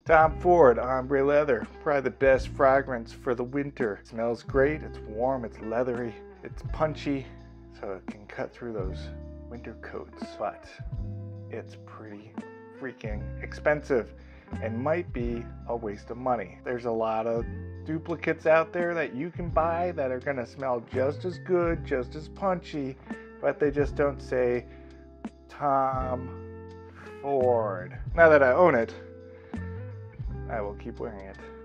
Tom Ford Ombre Leather, probably the best fragrance for the winter. It smells great, it's warm, it's leathery, it's punchy, so it can cut through those winter coats. But it's pretty freaking expensive and might be a waste of money. There's a lot of duplicates out there that you can buy that are gonna smell just as good, just as punchy, but they just don't say Tom Ford. Now that I own it, I will keep wearing it.